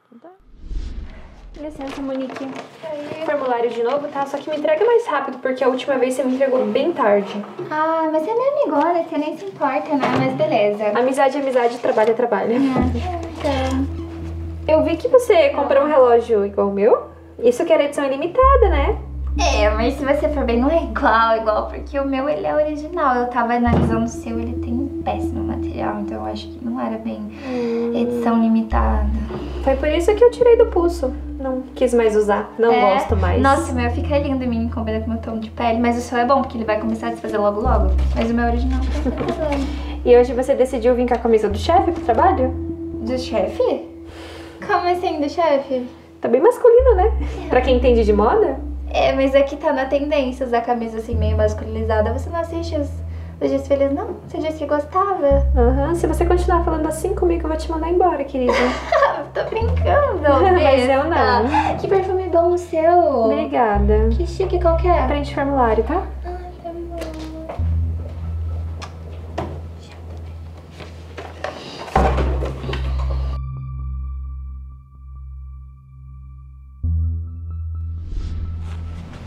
S1: Licença, Monique. Formulário de novo, tá? Só que me entrega mais rápido, porque a última vez você me entregou bem tarde.
S3: Ah, mas você é minha amigona, você nem se importa, né? Mas beleza.
S1: Amizade é amizade, trabalho é trabalho.
S3: Então...
S1: Eu vi que você comprou um relógio igual o meu. Isso que era edição ilimitada, né?
S3: É, mas se você for bem, não é igual, igual, porque o meu, ele é original. Eu tava analisando o seu, ele tem um péssimo material, então eu acho que não era bem edição limitada.
S1: Foi por isso que eu tirei do pulso. Não quis mais usar, não
S3: É.
S1: gosto mais.
S3: Nossa, o meu fica lindo em mim, combina com o meu tom de pele, mas o seu é bom, porque ele vai começar a desfazer logo logo. Mas o meu original não tem problema.
S1: E hoje você decidiu vir com a camisa do chefe pro trabalho?
S3: Do chefe? Como assim, do chefe?
S1: Tá bem masculino, né? Pra quem entende de moda?
S3: É, mas aqui tá na tendência usar camisa assim meio masculinizada. Você não assiste os, os desfiles, não? Você disse que gostava.
S1: Aham, se você continuar falando assim comigo, eu vou te mandar embora, querida.
S3: Tô brincando,
S1: Mas eu
S3: besta.
S1: não.
S3: Que perfume bom o seu.
S1: Obrigada.
S3: Que chique, qual que é?
S1: Preenche o formulário, tá?
S3: Ah, tá bom.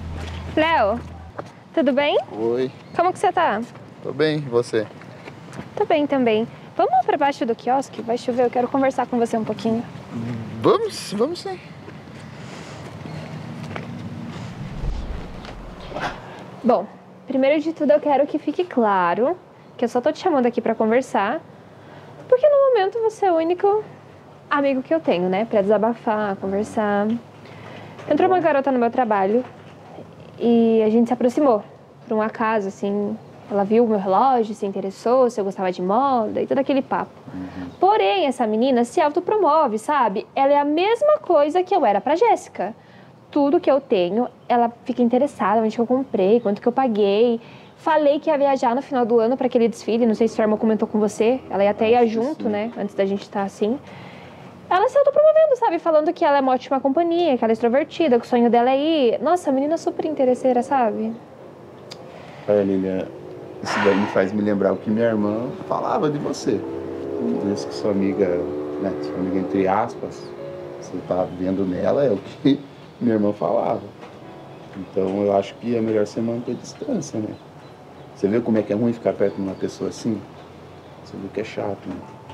S1: Léo, tudo bem?
S4: Oi,
S1: Como que você tá?
S4: tô bem, e você?
S1: Tô bem também. Vamos lá pra baixo do quiosque? Vai chover, eu quero conversar com você um pouquinho.
S5: Vamos, vamos sim.
S1: Bom, primeiro de tudo eu quero que fique claro que eu só tô te chamando aqui pra conversar, porque no momento você é o único amigo que eu tenho, né? Pra desabafar, conversar. Entrou uma garota no meu trabalho e a gente se aproximou, por um acaso, assim. Ela viu o meu relógio, se interessou, se eu gostava de moda e todo aquele papo. Uhum. Porém, essa menina se autopromove, sabe? Ela é a mesma coisa que eu era pra Jéssica. Tudo que eu tenho, ela fica interessada, onde que eu comprei, quanto que eu paguei. Falei que ia viajar no final do ano para aquele desfile, não sei se sua irmã comentou com você. Ela ia até ir junto, né, antes da gente estar assim. Ela se autopromovendo, sabe? Falando que ela é uma ótima companhia, que ela é extrovertida, que o sonho dela é ir. Nossa, a menina super interesseira, sabe?
S4: Olha, Lilian, isso daí me faz me lembrar o que minha irmã falava de você. Por isso que sua amiga, né, sua amiga entre aspas, você tá vendo nela é o que minha irmã falava. Então eu acho que é melhor você manter distância, né? Você vê como é que é ruim ficar perto de uma pessoa assim? Você vê que é chato, né?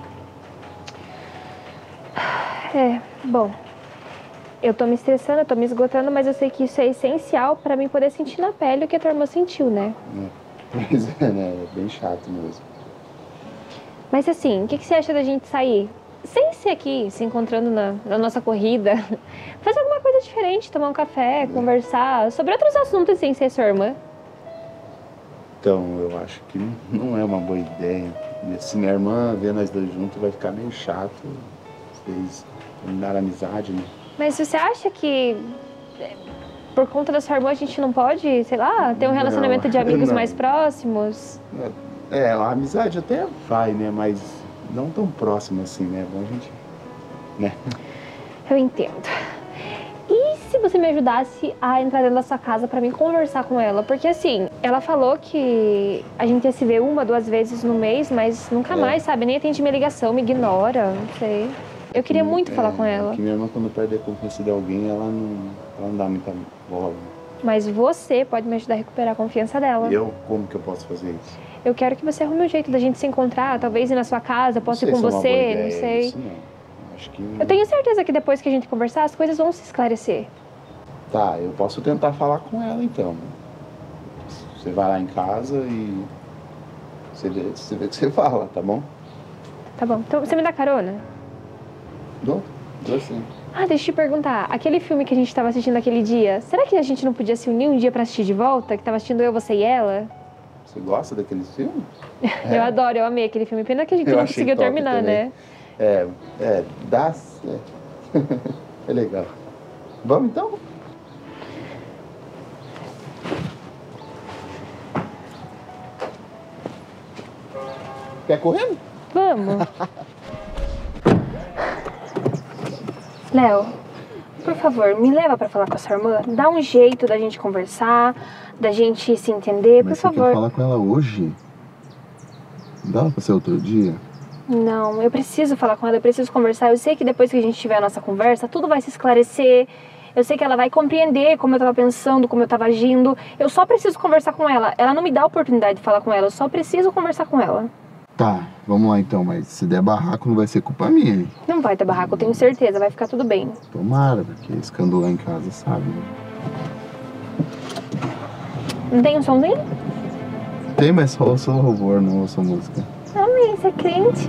S1: É, bom, eu tô me estressando, eu tô me esgotando, mas eu sei que isso é essencial pra mim poder sentir na pele o que a tua irmã sentiu, né?
S4: É. Pois é, né? É bem chato mesmo.
S1: Mas assim, o que, que você acha da gente sair? Sem ser aqui, se encontrando na, na nossa corrida, fazer alguma coisa diferente, tomar um café, é. conversar sobre outros assuntos sem ser sua irmã.
S4: Então, eu acho que não é uma boa ideia. Se minha irmã ver nós dois juntos, vai ficar meio chato. Vocês terminaram a amizade, né?
S1: Mas você acha que por conta da sua irmã a gente não pode, sei lá, ter um relacionamento não, de amigos não. mais próximos?
S4: É, a amizade até vai, né? Mas não tão próxima assim, né? É bom a gente, né?
S1: Eu entendo. E se você me ajudasse a entrar dentro da sua casa pra mim conversar com ela? Porque assim, ela falou que a gente ia se ver uma, duas vezes no mês, mas nunca é. mais, sabe? Nem atende minha ligação, me ignora, não sei. Eu queria Sim, muito é, falar com ela.
S4: Porque minha irmã, quando perde a confiança de alguém, ela não, ela não dá muita bola.
S1: Mas você pode me ajudar a recuperar a confiança dela.
S4: E eu? Como que eu posso fazer isso?
S1: Eu quero que você arrume um jeito da gente se encontrar, talvez ir na sua casa, eu posso ir com você,
S4: se é uma boa ideia,
S1: não sei.
S4: Isso não. Acho que não.
S1: Eu tenho certeza que depois que a gente conversar, as coisas vão se esclarecer.
S4: Tá, eu posso tentar falar com ela então. Você vai lá em casa e você vê, você vê o que você fala, tá bom?
S1: Tá bom. Então você me dá carona?
S4: Dou, dou sim.
S1: Ah, deixa eu te perguntar. Aquele filme que a gente tava assistindo aquele dia, será que a gente não podia se unir um dia pra assistir de volta? Que tava assistindo eu, você e ela?
S4: Você gosta daquele filme?
S1: eu é. adoro, eu amei aquele filme. Pena que a gente eu não conseguiu terminar, também. né?
S4: É, é, dá... É. é legal. Vamos então? Quer correndo?
S1: Vamos. Léo, por favor, me leva pra falar com a sua irmã. Dá um jeito da gente conversar, da gente se entender,
S4: Mas
S1: por
S4: você
S1: favor.
S4: Quer falar com ela hoje? Dá pra ser outro dia?
S1: Não, eu preciso falar com ela, eu preciso conversar. Eu sei que depois que a gente tiver a nossa conversa, tudo vai se esclarecer. Eu sei que ela vai compreender como eu tava pensando, como eu tava agindo. Eu só preciso conversar com ela. Ela não me dá a oportunidade de falar com ela, eu só preciso conversar com ela.
S4: Tá, vamos lá então, mas se der barraco não vai ser culpa minha, hein?
S1: Não vai ter barraco, eu tenho certeza, vai ficar tudo bem.
S4: Tomara, porque escândalo lá em casa, sabe?
S1: Não tem um somzinho?
S4: Tem, mas só ouço louvor, não ouço música.
S1: Amém, você é crente.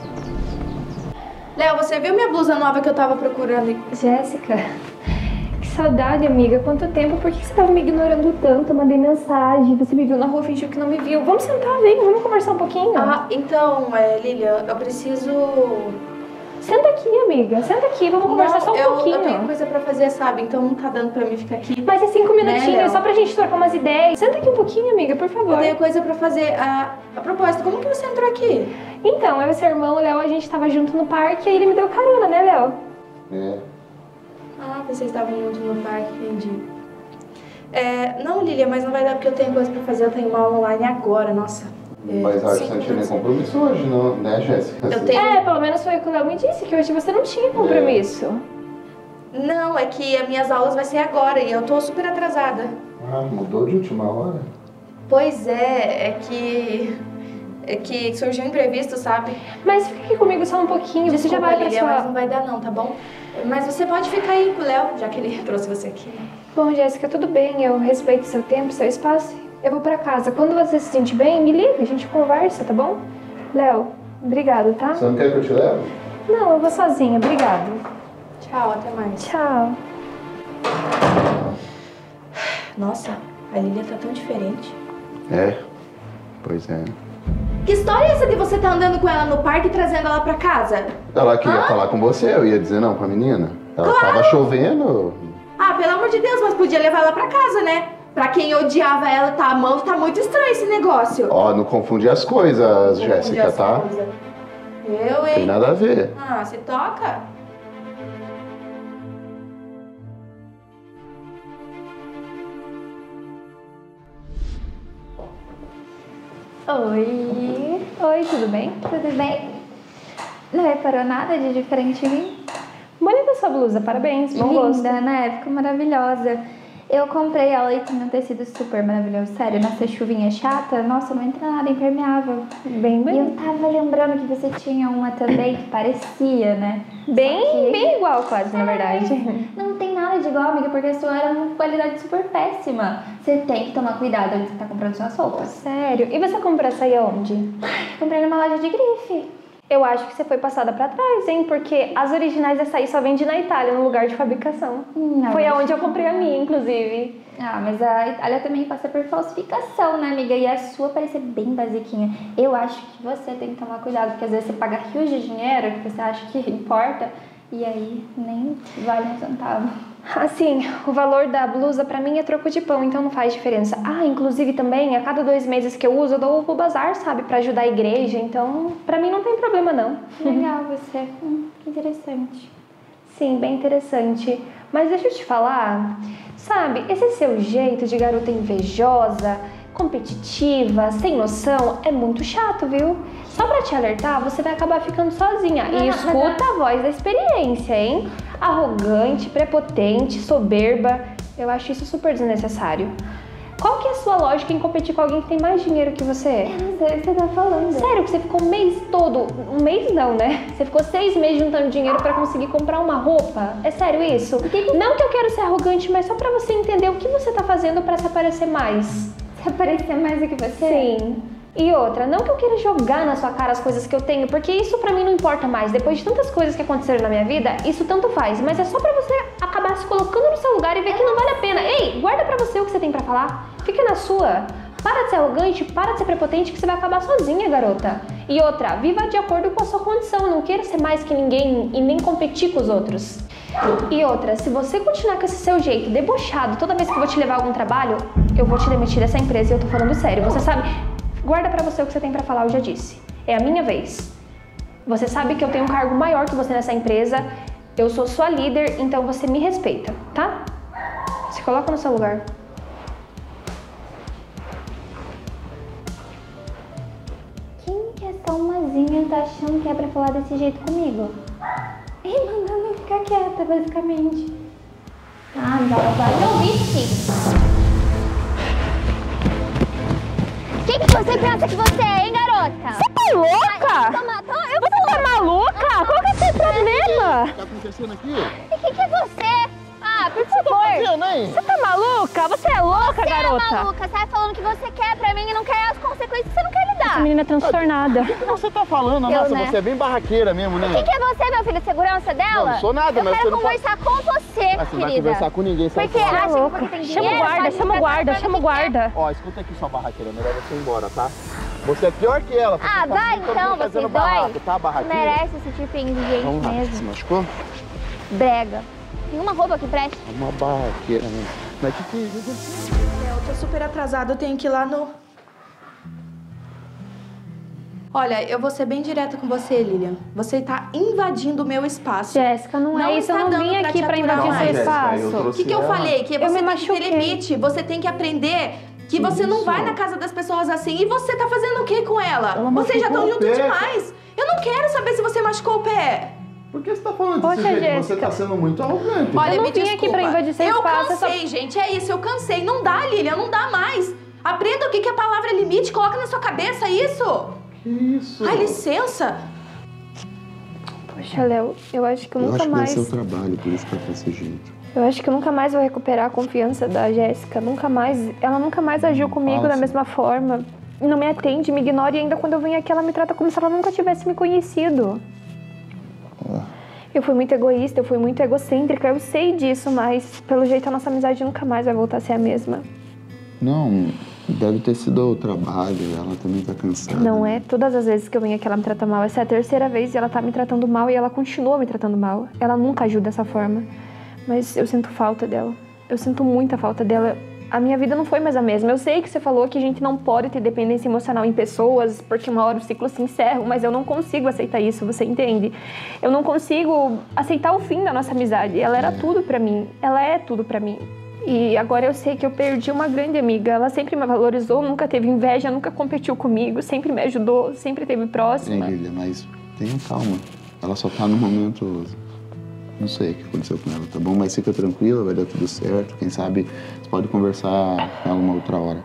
S2: Léo, você viu minha blusa nova que eu tava procurando?
S1: Jéssica, que saudade, amiga. Quanto tempo? Por que você tava me ignorando tanto? Eu mandei mensagem, você me viu na rua, fingiu que não me viu. Vamos sentar, vem, vamos conversar um pouquinho.
S2: Ah, então, é, Lilian, eu preciso...
S1: Senta aqui, amiga. Senta aqui, vamos conversar
S2: não,
S1: só um
S2: eu,
S1: pouquinho.
S2: Eu tenho coisa pra fazer, sabe? Então não tá dando pra mim ficar aqui.
S1: Mas é cinco minutinhos,
S2: né,
S1: só pra gente trocar umas ideias. Senta aqui um pouquinho, amiga, por favor.
S2: Eu tenho coisa pra fazer. A, a propósito, como que você entrou aqui?
S1: Então, eu e seu irmão, o Léo, a gente tava junto no parque e aí ele me deu carona, né, Léo?
S4: É.
S2: Ah, vocês estavam juntos no parque, entendi. É, não, Lilian, mas não vai dar porque eu tenho coisa pra fazer. Eu tenho uma aula online agora, nossa.
S4: Mas acho que você não tinha nem compromisso hoje, não, né, Jéssica?
S2: Eu tenho...
S1: É, pelo menos foi o que o Léo me disse, que hoje você não tinha compromisso.
S2: É. Não, é que as minhas aulas vai ser agora e eu tô super atrasada.
S4: Ah, mudou de última hora?
S2: Pois é, é que... é que surgiu um imprevisto, sabe?
S1: Mas fica aqui comigo só um pouquinho, você já vai pra
S2: Lilia,
S1: sua...
S2: mas não vai dar não, tá bom? Mas você pode ficar aí com o Léo, já que ele trouxe você aqui.
S1: Bom, Jéssica, tudo bem, eu respeito seu tempo, seu espaço. Eu vou pra casa. Quando você se sentir bem, me liga, a gente conversa, tá bom? Léo, obrigado, tá?
S4: Você não quer que eu te leve?
S1: Não, eu vou sozinha, obrigado.
S2: Tchau, até mais.
S1: Tchau.
S2: Nossa, a Lilia tá tão diferente.
S4: É, pois é.
S2: Que história é essa de você tá andando com ela no parque e trazendo ela pra casa?
S4: Ela queria
S2: Hã?
S4: falar com você, eu ia dizer não pra menina. Ela
S2: Claro.
S4: tava chovendo.
S2: Ah, pelo amor de Deus, mas podia levar ela pra casa, né? Pra quem odiava ela, tá amando, tá muito estranho esse negócio.
S4: Ó, não confunde as coisas,
S2: Confunde
S4: Jéssica,
S2: as
S4: tá?
S2: coisas. Eu,
S4: Não tem
S2: hein?
S4: nada a ver.
S2: Ah, se toca?
S3: Oi,
S1: Oi, tudo bem?
S3: tudo bem? Não reparou nada de diferente em mim?
S1: Bonita sua blusa, parabéns, bom gosto.
S3: Linda, né? Ficou maravilhosa. Eu comprei ela e tem um tecido super maravilhoso. Sério, nessa chuvinha chata, nossa, não entra nada, impermeável.
S1: Bem,
S3: E
S1: bem,
S3: eu tava lembrando que você tinha uma também que parecia, né?
S1: bem,
S3: Só que-
S1: bem igual quase, na verdade.
S3: Não tem nada de igual, amiga, porque a sua era uma qualidade super péssima. Você tem que tomar cuidado onde você tá comprando suas roupas.
S1: Sério? E você comprou essa aí aonde?
S3: Comprei numa loja de grife.
S1: Eu acho que você foi passada pra trás, hein? Porque as originais dessa aí só vende na Itália, no lugar de fabricação.
S3: Não,
S1: Foi
S3: mas-
S1: aonde eu comprei a minha, inclusive.
S3: Ah, mas a Itália também passa por falsificação, né, amiga? E a sua parece bem basiquinha. Eu acho que você tem que tomar cuidado, porque às vezes você paga rios de dinheiro que você acha que importa e aí nem vale um centavo.
S1: Assim, o valor da blusa pra mim é troco de pão, então não faz diferença. Ah, inclusive também, a cada dois meses que eu uso, eu dou pro bazar, sabe? Pra ajudar a igreja, então pra mim não tem problema não.
S3: Legal você. Hum, que interessante.
S1: Sim, bem interessante. Mas deixa eu te falar, sabe, esse seu jeito de garota invejosa, competitiva, sem noção, é muito chato, viu? Só pra te alertar, você vai acabar ficando sozinha.
S3: Não,
S1: E
S3: não,
S1: escuta a voz da experiência, hein? Arrogante, prepotente, soberba. Eu acho isso super desnecessário. Qual que é a sua lógica em competir com alguém que tem mais dinheiro que você?
S3: Eu não sei o que você tá falando.
S1: Sério que você ficou um mês todo, um mês não, né? Você ficou seis meses juntando dinheiro pra conseguir comprar uma roupa? É sério isso? Não que eu quero ser arrogante, mas só pra você entender o que você tá fazendo pra se aparecer mais.
S3: Se aparecer mais do que você?
S1: Sim. E outra, não que eu queira jogar na sua cara as coisas que eu tenho, porque isso pra mim não importa mais. Depois de tantas coisas que aconteceram na minha vida, isso tanto faz. Mas é só pra você acabar se colocando no seu lugar e ver que não vale a pena. Ei, guarda pra você o que você tem pra falar. Fica na sua. Para de ser arrogante, para de ser prepotente, que você vai acabar sozinha, garota. E outra, viva de acordo com a sua condição. Não queira ser mais que ninguém e nem competir com os outros. E outra, se você continuar com esse seu jeito debochado toda vez que eu vou te levar a algum trabalho, eu vou te demitir dessa empresa e eu tô falando sério. Você sabe... Guarda pra você o que você tem pra falar, eu já disse. É a minha vez. Você sabe que eu tenho um cargo maior que você nessa empresa. Eu sou sua líder, então você me respeita, tá? Se coloca no seu lugar.
S3: Quem que é essa almazinha tá achando que é pra falar desse jeito comigo? E mandando eu ficar quieta, basicamente. Ah, não, vai me ouvir sim. Quem que você pensa que você é, hein, garota?
S1: Você tá louca?
S3: Toma, toma, eu
S1: Você tá maluca? Qual que é o seu problema?
S5: O que tá acontecendo aqui?
S3: E quem que é você? Ah, por favor.
S5: Fazendo, hein?
S1: Você tá maluca? Você é louca,
S3: Você é
S1: garota?
S3: maluca, sai falando que você quer pra mim e não quer as consequências que você não quer
S1: Essa
S3: lidar.
S1: menina é transtornada.
S5: O que você tá falando?
S3: Eu,
S5: Nossa,
S3: né?
S5: você é bem barraqueira mesmo, né?
S3: Quem que é você, meu filho? Segurança dela?
S5: Não, não sou nada,
S3: eu
S5: mas
S3: quero
S5: você não
S3: conversar com você,
S5: Ah, você não vai
S3: querida.
S5: conversar com ninguém, sai
S3: Porque
S5: fora.
S3: acha que porque tem
S1: Chama o
S3: dinheiro,
S1: guarda,
S3: pode
S1: chama o
S3: ficar
S1: guarda,
S3: fazendo
S1: chama o
S3: que quer.
S1: guarda.
S5: Ó, escuta aqui, sua barraqueira, melhor você ir embora, tá? Você é pior que ela. Você
S3: Ah,
S5: tá
S3: vai
S5: todo
S3: então,
S5: mundo
S3: vocês
S5: fazendo
S3: dois.
S5: barraco, tá, barraqueira?
S3: Merece esse tipo de gente
S5: Vamos lá, se
S3: mesmo.
S5: machucou?
S3: Brega. Tem uma roupa que preste.
S5: Uma barraqueira mesmo. Mas que que que aconteceu?
S2: Eu tô super atrasada, eu tenho que ir lá no... Olha, eu vou ser bem direta com você, Lilian. Você tá invadindo o meu espaço.
S1: Jéssica, não,
S2: Não
S1: é isso. Eu
S2: está
S1: não
S2: dando
S1: vim
S2: pra
S1: aqui
S2: te
S1: pra
S2: aturar
S1: invadir
S2: mais.
S1: seu
S4: Jéssica, eu
S1: espaço.
S2: O que, que eu
S4: Ela-
S2: falei? Que
S1: Eu
S2: você
S1: me
S2: tem que
S1: machuquei.
S2: ter limite. Você tem que aprender que você não
S4: isso?
S2: vai na casa das pessoas assim. E você tá fazendo o que com ela?
S4: Ela
S2: Vocês já estão
S4: machucou o
S2: juntos
S4: pé.
S2: demais. Eu não quero saber se você machucou o pé.
S4: Por que você tá falando
S1: Poxa,
S4: desse jeito? Você
S1: Jéssica.
S4: tá sendo muito arrogante.
S2: Olha,
S1: Eu não
S2: me
S1: vim aqui
S2: desculpa.
S1: pra invadir seu
S2: eu
S1: espaço, eu só-
S2: cansei, gente. É isso, eu cansei. Não dá, Lilian, não dá mais. Aprenda o que que é a palavra limite. Coloca na sua cabeça isso.
S5: Isso.
S2: Ai, licença!
S1: Poxa, Léo, eu acho que eu
S4: Eu
S1: nunca
S4: acho que
S1: mais...
S4: vai ser o trabalho, por isso que ela tá desse jeito.
S1: Eu acho que eu nunca mais vou recuperar a confiança da Jéssica. Nunca mais... Ela nunca mais agiu comigo
S4: Fala
S1: da
S4: assim.
S1: mesma forma. Não me atende, me ignora e ainda quando eu venho aqui ela me trata como se ela nunca tivesse me conhecido.
S4: Ah.
S1: Eu fui muito egoísta, eu fui muito egocêntrica, eu sei disso, mas pelo jeito a nossa amizade nunca mais vai voltar a ser a mesma.
S4: Não, deve ter sido o trabalho, ela também tá cansada.
S1: Não é? Todas as vezes que eu venho aqui ela me trata mal. Essa é a terceira vez e ela tá me tratando mal e ela continua me tratando mal. Ela nunca ajuda dessa forma. Mas eu sinto falta dela. Eu sinto muita falta dela. A minha vida não foi mais a mesma. Eu sei que você falou que a gente não pode ter dependência emocional em pessoas, porque uma hora o ciclo se encerra, mas eu não consigo aceitar isso, você entende? Eu não consigo aceitar o fim da nossa amizade. Ela era tudo pra mim. Ela é tudo pra mim. E agora eu sei que eu perdi uma grande amiga. Ela sempre me valorizou, nunca teve inveja, nunca competiu comigo, sempre me ajudou, sempre esteve próxima.
S4: Sim, Lilia, mas tenha calma. Ela só tá no momento... Não sei o que aconteceu com ela, tá bom? Mas fica tranquila, vai dar tudo certo. Quem sabe você pode conversar com ela uma outra hora.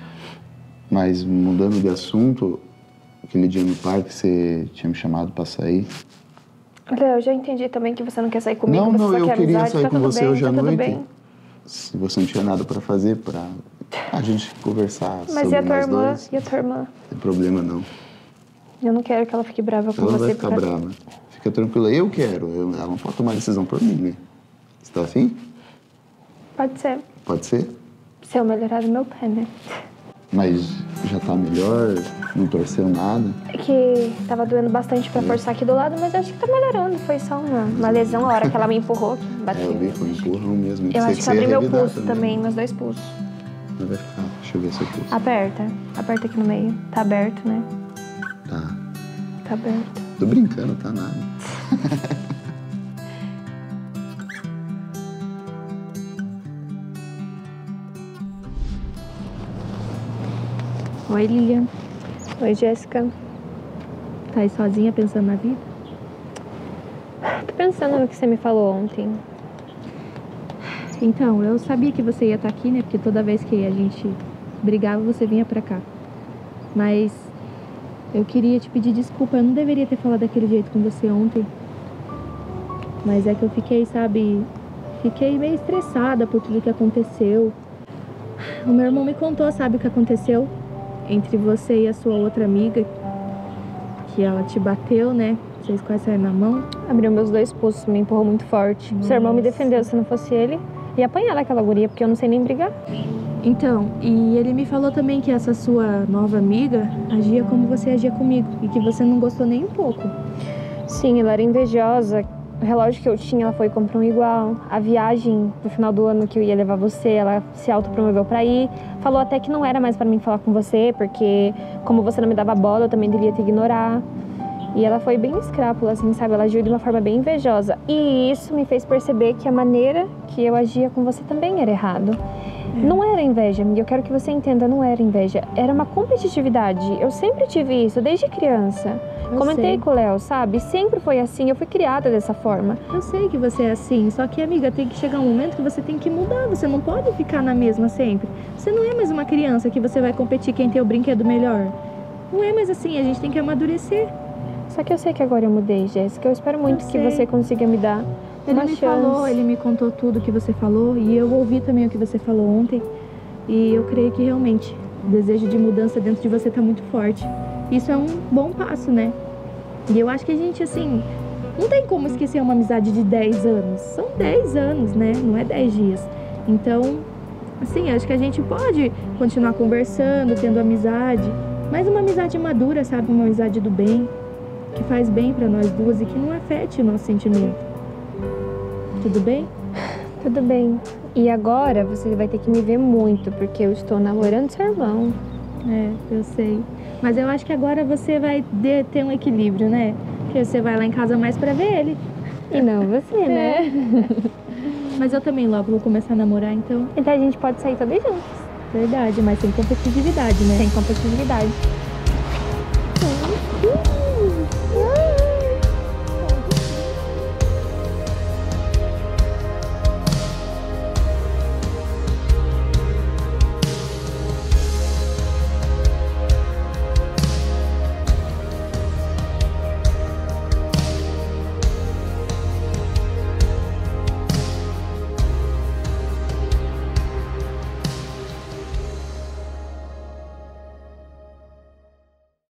S4: Mas mudando de assunto, aquele dia no parque você tinha me chamado pra sair.
S1: Léo, eu já entendi também que você não quer sair comigo,
S4: Não,
S1: você
S4: não,
S1: só
S4: eu
S1: quer
S4: queria
S1: amizade,
S4: sair
S1: tá
S4: com
S1: tudo
S4: você
S1: bem,
S4: hoje à
S1: tá tudo
S4: noite.
S1: bem.
S4: Se você não tinha nada pra fazer, pra a gente conversar
S1: Mas
S4: sobre
S1: e a tua
S4: nós
S1: irmã?
S4: dois.
S1: E a tua irmã?
S4: Não tem problema não.
S1: Eu não quero que ela fique brava com
S4: Ela
S1: você.
S4: vai ficar
S1: por-
S4: brava. Fica tranquila, eu quero. Eu, ela não pode tomar decisão por mim, né? Você tá afim?
S1: Pode ser.
S4: Pode ser?
S1: Se eu melhorar do meu pé, né?
S4: Mas já tá melhor, não torceu nada.
S1: É que tava doendo bastante pra forçar aqui do lado, mas eu acho que tá melhorando. Foi só uma, uma lesão a hora que ela me empurrou, que
S4: É,
S1: bateu.
S4: eu vi, foi um empurrão mesmo.
S1: Eu
S4: Sei
S1: acho que
S4: você ia
S1: abri meu
S4: revidar
S1: pulso também, meus dois pulsos.
S4: Mas vai ficar, deixa eu ver seu pulso.
S1: Aperta. Aperta aqui no meio. Tá aberto, né?
S4: Tá.
S1: Tá aberto.
S4: Tô brincando, tá nada.
S2: Oi, Lilian.
S1: Oi, Jéssica.
S2: Tá aí sozinha pensando na vida?
S1: Tô pensando no que você me falou ontem.
S2: Então, eu sabia que você ia estar aqui, né? Porque toda vez que a gente brigava, você vinha pra cá. Mas eu queria te pedir desculpa. Eu não deveria ter falado daquele jeito com você ontem. Mas é que eu fiquei, sabe... Fiquei meio estressada por tudo que aconteceu. O meu irmão me contou, sabe, o que aconteceu entre você e a sua outra amiga. Que ela te bateu, né? Vocês quase saíram na mão.
S1: Abriu meus dois pulsos, me empurrou muito forte. Seu irmão me defendeu, se não fosse ele. Ia apanhar naquela guria, porque eu não sei nem brigar.
S2: Então, e ele me falou também que essa sua nova amiga agia como você agia comigo. E que você não gostou nem um pouco.
S1: Sim, ela era invejosa. O relógio que eu tinha, ela foi e comprou um igual. A viagem no final do ano que eu ia levar você, ela se autopromoveu pra ir. Falou até que não era mais pra mim falar com você, porque como você não me dava bola, eu também devia te ignorar. E ela foi bem escrápula, assim, sabe? Ela agiu de uma forma bem invejosa. E isso me fez perceber que a maneira que eu agia com você também era errado. É. Não era inveja, amiga. Eu quero que você entenda, não era inveja. Era uma competitividade. Eu sempre tive isso, desde criança.
S2: Eu
S1: Comentei
S2: sei.
S1: com o Léo, sabe? Sempre foi assim, eu fui criada dessa forma.
S2: Eu sei que você é assim, só que, amiga, tem que chegar um momento que você tem que mudar. Você não pode ficar na mesma sempre. Você não é mais uma criança que você vai competir quem tem o brinquedo melhor. Não é mais assim, a gente tem que amadurecer.
S1: Só que eu sei que agora eu mudei, Jéssica. Eu espero muito
S2: Eu
S1: que
S2: sei.
S1: você consiga me dar
S2: Ele
S1: uma
S2: me
S1: chance.
S2: falou, ele me contou tudo que você falou e eu ouvi também o que você falou ontem. E eu creio que realmente o desejo de mudança dentro de você está muito forte. Isso é um bom passo, né? E eu acho que a gente, assim, não tem como esquecer uma amizade de dez anos. São dez anos, né? Não é dez dias. Então, assim, acho que a gente pode continuar conversando, tendo amizade. Mas uma amizade madura, sabe? Uma amizade do bem, que faz bem pra nós duas e que não afete o nosso sentimento. Tudo bem?
S1: Tudo bem. E agora você vai ter que me ver muito, porque eu estou namorando seu irmão.
S2: É, eu sei. Mas eu acho que agora você vai de- ter um equilíbrio, né? Porque você vai lá em casa mais pra ver ele.
S1: E não você, né?
S2: Mas eu também logo vou começar a namorar, então...
S1: Então a gente pode sair todas juntas.
S2: Verdade, mas sem competitividade, né?
S1: Sem competitividade.